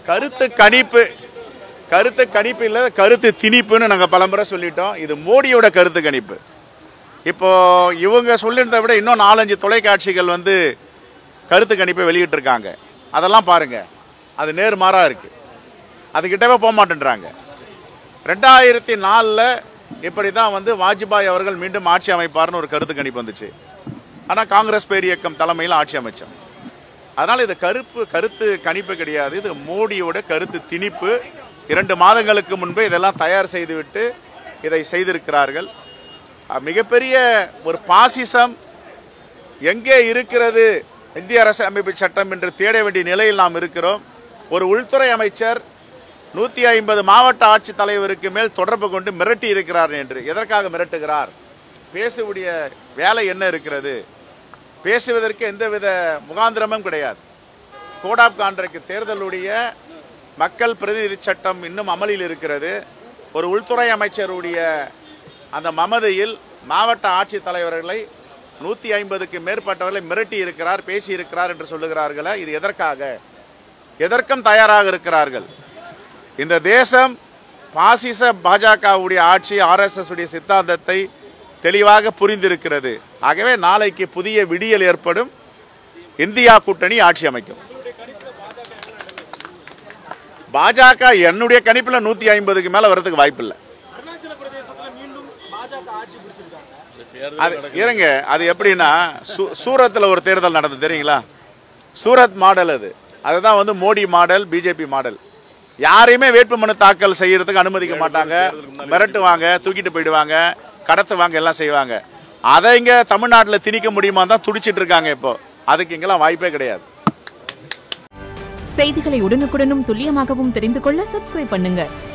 கருத்து கணிப்பு இல்லை, கருத்து திணிப்புன்னு நாங்கள் பலமுறை சொல்லிட்டோம். இது மோடியோட கருத்து கணிப்பு. இப்போ இவங்க சொல்லியிருந்த விட இன்னும் 4-5 தொலைக்காட்சிகள் கருத்து கணிப்பை வெளியிட்டிருக்காங்க. அதெல்லாம் பாருங்க, அது நேர்மாறாக இருக்கு. அதுக்கிட்டவே போக மாட்டேன்றாங்க. 2004 இப்படி தான் வாஜ்பாய் அவர்கள் மீண்டும் ஆட்சி அமைப்பார்னு ஒரு கருத்து கணிப்பு வந்துச்சு. ஆனால் காங்கிரஸ் பேரியக்கம் தலைமையில் ஆட்சி அமைச்சோம். அதனால் இது கருத்து கணிப்பு கிடையாது, இது மோடியோட கருத்து திணிப்பு. 2 மாதங்களுக்கு முன்பே இதெல்லாம் தயார் செய்துவிட்டு இதை செய்திருக்கிறார்கள். மிகப்பெரிய ஒரு பாசிசம் எங்கே இருக்கிறது இந்திய அரசியலமைப்பு சட்டம் என்று தேட வேண்டிய நிலையில் நாம் இருக்கிறோம். ஒரு உள்துறை அமைச்சர் 150 மாவட்ட ஆட்சித் தலைவருக்கு மேல் தொடர்பு கொண்டு மிரட்டி இருக்கிறார் என்று. எதற்காக மிரட்டுகிறார்? பேசக்கூடிய வேலை என்ன இருக்கிறது? பேசுவதற்கு எந்தவித முகாந்திரமும் கிடையாது. கோட் ஆஃப் கான்டக்ட் தேர்தலுடைய மக்கள் பிரதிநிதி சட்டம் இன்னும் அமலில் இருக்கிறது. ஒரு உள்துறை அமைச்சருடைய அந்த மமதையில் மாவட்ட ஆட்சித் தலைவர்களை 150க்கு மேற்பட்டவர்களை மிரட்டி இருக்கிறார், பேசி இருக்கிறார் என்று சொல்லுகிறார்களே, இது எதற்காக? எதற்கும் தயாராக இருக்கிறார்கள். இந்த தேசம் பாசிச பாஜகவுடைய ஆட்சி, RSS உடைய சித்தாந்தத்தை தெளிவாக புரிந்திருக்கிறது. ஆகவே நாளைக்கு புதிய விடியல் ஏற்படும். இந்தியா கூட்டணி ஆட்சி அமைக்கும். பாஜக என்னுடைய கணிப்பில் 150க்கு மேல வரதுக்கு வாய்ப்பில்லை. இருங்க, அது எப்படின்னா சூரத்தில் ஒரு தேர்தல் நடந்தது தெரியுங்களா? சூரத் மாடல் அதுதான் மோடி மாடல், பிஜேபி மாடல். யாரையுமே வேட்புமனு தாக்கல் செய்யறதுக்கு அனுமதிக்க மாட்டாங்க, மிரட்டுவாங்க, தூக்கிட்டு போயிடுவாங்க, கடத்துவாங்க, எல்லாம் செய்வாங்க. அதை இங்க தமிழ்நாட்டில் திணிக்க முடியுமா தான் துடிச்சிட்டு இருக்காங்க. இப்போ அதுக்கு இங்கெல்லாம் வாய்ப்பே கிடையாது. செய்திகளை உடனுக்குடனும் துல்லியமாகவும் தெரிந்து கொள்ள சப்ஸ்கிரைப் பண்ணுங்க.